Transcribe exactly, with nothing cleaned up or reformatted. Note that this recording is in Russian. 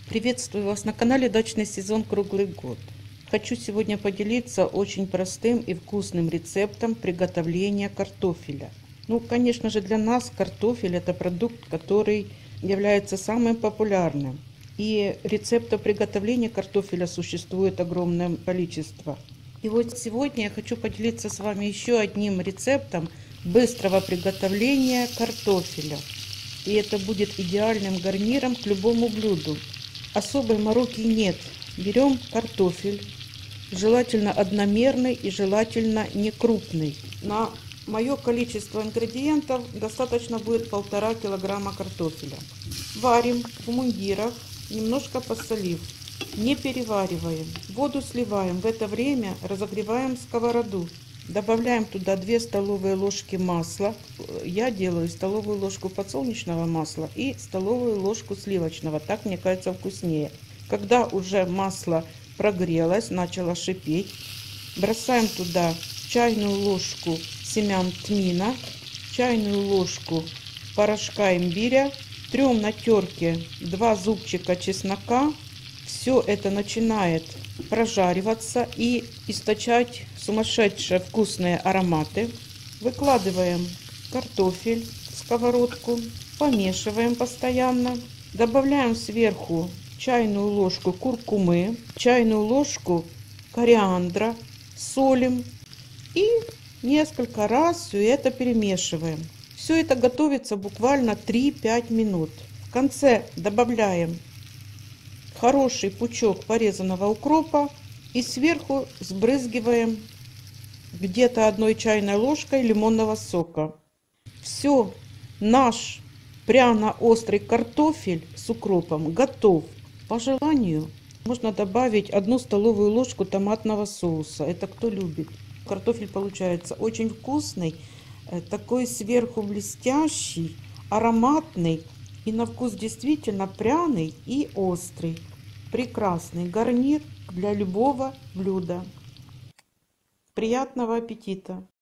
Приветствую вас на канале Дачный сезон круглый год. Хочу сегодня поделиться очень простым и вкусным рецептом приготовления картофеля. Ну, конечно же, для нас картофель это продукт, который является самым популярным. И рецептов приготовления картофеля существует огромное количество. И вот сегодня я хочу поделиться с вами еще одним рецептом быстрого приготовления картофеля. И это будет идеальным гарниром к любому блюду. Особой мороки нет. Берем картофель, желательно одномерный и желательно не крупный. На мое количество ингредиентов достаточно будет полтора килограмма картофеля. Варим в мундирах, немножко посолив. Не перевариваем. Воду сливаем. В это время разогреваем сковороду. Добавляем туда две столовые ложки масла. Я делаю столовую ложку подсолнечного масла и столовую ложку сливочного. Так, мне кажется, вкуснее. Когда уже масло прогрелось, начало шипеть, бросаем туда чайную ложку семян тмина, чайную ложку порошка имбиря, трем на терке два зубчика чеснока. Все это начинает прожариваться и источать сумасшедшие вкусные ароматы. Выкладываем картофель в сковородку, помешиваем постоянно. Добавляем сверху чайную ложку куркумы, чайную ложку кориандра, солим и несколько раз все это перемешиваем. Все это готовится буквально три-пять минут. В конце добавляем хороший пучок порезанного укропа и сверху сбрызгиваем где-то одной чайной ложкой лимонного сока. Все, наш пряно-острый картофель с укропом готов. По желанию можно добавить одну столовую ложку томатного соуса. Это кто любит. Картофель получается очень вкусный, такой сверху блестящий, ароматный и на вкус действительно пряный и острый. Прекрасный гарнир для любого блюда. Приятного аппетита!